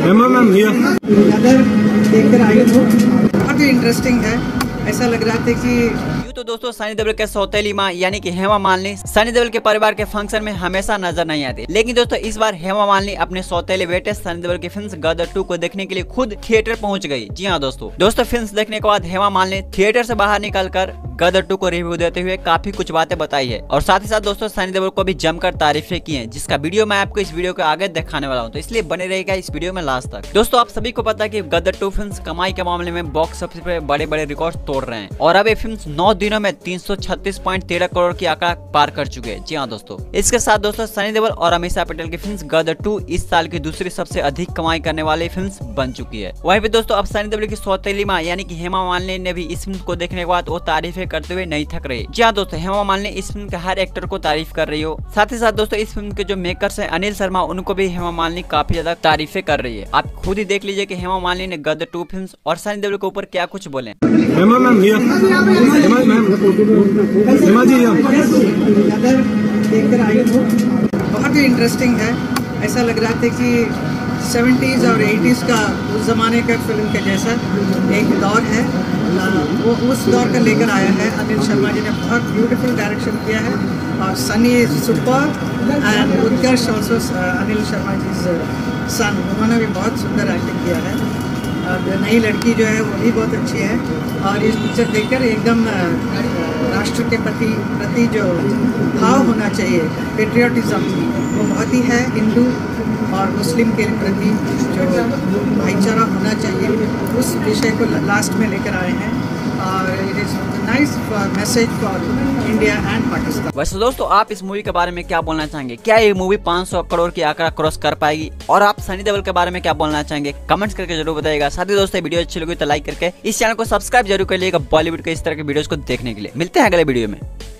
Ma'am ये अगर देखकर आई हूँ, बहुत ही इंटरेस्टिंग है। ऐसा लग रहा था कि तो दोस्तों सनी देओल के सौतेली मां यानी कि हेमा मालिनी सनी देओल के परिवार के फंक्शन में हमेशा नजर नहीं आती, लेकिन दोस्तों इस बार हेमा मालिनी अपने सौतेले बेटे सनी देओल की फिल्म गदर 2 को देखने के लिए खुद थिएटर पहुंच गई। जी हाँ दोस्तों फिल्म देखने के बाद हेमा मालिनी थिएटर से बाहर निकलकर गदर 2 को रिव्यू देते हुए काफी कुछ बातें बताई है और साथ ही साथ दोस्तों सनी देओल को भी जमकर तारीफें की हैं, जिसका वीडियो मैं आपको इस वीडियो के आगे दिखाने वाला हूं, तो इसलिए बने रहेगा इस वीडियो में लास्ट तक। दोस्तों आप सभी को पता है कि गदर 2 फिल्म कमाई के मामले में बॉक्स ऑफिस पे बड़े रिकॉर्ड तोड़ रहे हैं और अब ये फिल्म 9 दिनों में 336.13 करोड़ की आंकड़ा पार कर चुके हैं। जी हाँ दोस्तों, इसके साथ दोस्तों सनी देओल और अमीषा पटेल की फिल्म गदर 2 इस साल की दूसरी सबसे अधिक कमाई करने वाली फिल्म बन चुकी है। वहीं पे दोस्तों अब सनी देओल की सौतेली मां यानी कि हेमा मालिनी ने भी इस फिल्म को देखने के बाद वो तारीफें करते हुए नहीं थक रही। जी हाँ दोस्तों, हेमा मालिनी इस फिल्म के हर एक्टर को तारीफ कर रही हो। साथ ही साथ दोस्तों इस फिल्म के जो मेकर्स हैं अनिल शर्मा, उनको भी हेमा मालिनी काफी ज्यादा तारीफें कर रही है। आप खुद ही देख लीजिए कि हेमा मालिनी ने गदर 2 फिल्म और सनी देओल के ऊपर क्या कुछ बोले। मैम ये हेमा जी अगर देखकर आई हूँ, बहुत ही इंटरेस्टिंग है। ऐसा लग रहा था कि 70s और 80s का उस ज़माने का फिल्म के जैसा एक दौर है, वो उस दौर का लेकर आया है। अनिल शर्मा जी ने बहुत ब्यूटीफुल डायरेक्शन किया है और Sunny is super and Utkarsh also Anil Sharma ji son, उन्होंने भी बहुत सुंदर एक्टिंग किया है। और नई लड़की जो है वो भी बहुत अच्छी है और इस पिक्चर देखकर एकदम राष्ट्र के प्रति जो भाव होना चाहिए, पेट्रियाटिज्म, वो बहुत ही है। हिंदू और मुस्लिम के प्रति जो भाईचारा होना चाहिए, उस विषय को लास्ट में लेकर आए हैं और it is nice message for India and Pakistan. वैसे दोस्तों आप इस मूवी के बारे में क्या बोलना चाहेंगे? क्या ये मूवी 500 करोड़ की आंकड़ा क्रॉस कर पाएगी? और आप सनी देओल के बारे में क्या बोलना चाहेंगे? कमेंट्स करके जरूर बताइएगा। साथ ही दोस्तों वीडियो अच्छी लगी तो लाइक करके इस चैनल को सब्सक्राइब जरूर कर लीजिएगा बॉलीवुड के इस तरह के वीडियोस को देखने के लिए। मिलते हैं अगले वीडियो में।